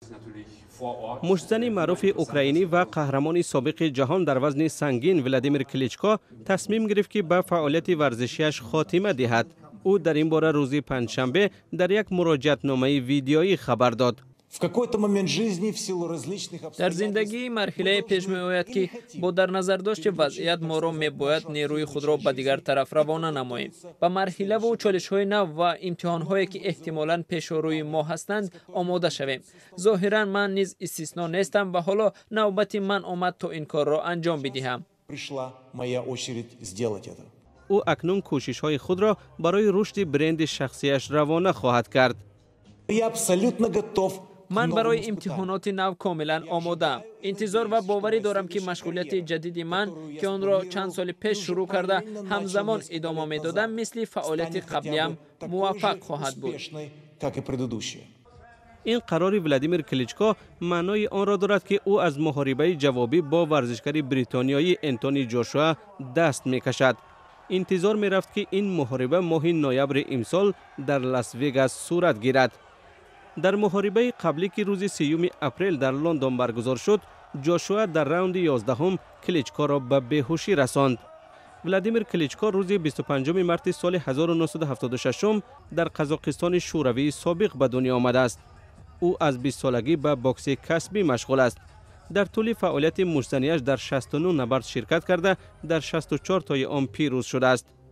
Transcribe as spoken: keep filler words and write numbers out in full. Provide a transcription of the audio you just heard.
مشتزن معروف اوکراینی و قهرمان سابق جهان در وزن سنگین ولادیمیر کلیچکو تصمیم گرفت که به فعالیت ورزشیش خاتمه دهد. او در این باره روز پنجشنبه در یک مراجعتنامه ویدیویی خبر داد. در زندگی مرحله پیش می آید که با در نظر داشت وضعیت ما را می باید نیروی خود را به دیگر طرف روانه نماییم. با مرحله و چالش های نو و امتحان هایی که احتمالاً پیش روی ما هستند آماده شویم. ظاهرا من نیز استثنا نیستم و حالا نوبت من آمد تا این کار را انجام بدهم. او اکنون کوشش های خود را برای رشد برند شخصیش روانه خواهد کرد. من برای امتحانات نو کاملا آماده‌ام. انتظار و باوری دارم که مشغولیت جدید من که آن را چند سال پیش شروع کرده همزمان ادامه می‌دادم مثل فعالیت قبلیم موفق خواهد بود. این قرار ولادیمیر کلیچکو معنای آن را دارد که او از محاربه جوابی با ورزشکار بریتانیایی انتونی جوشوا دست می‌کشد. انتظار می‌رفت که این محاربه ماه نوامبر امسال در لاس وگاس صورت گیرد. در محاربه قبلی که روز سیوم اپریل در لندن برگزار شد، جوشوا در راوند یازدهم کلیچکو را به بیهوشی رساند. ولادیمیر کلیچکو روز بیست و پنجم مارس سال هزار و نهصد و هفتاد و شش در قزاقستان شوروی سابق به دنیا آمده است. او از بیست سالگی به باکس کسبی مشغول است. در طول فعالیت مشتزنیش در شصت و نه نبرد شرکت کرده در شصت و چهار تای آن پیروز شده است.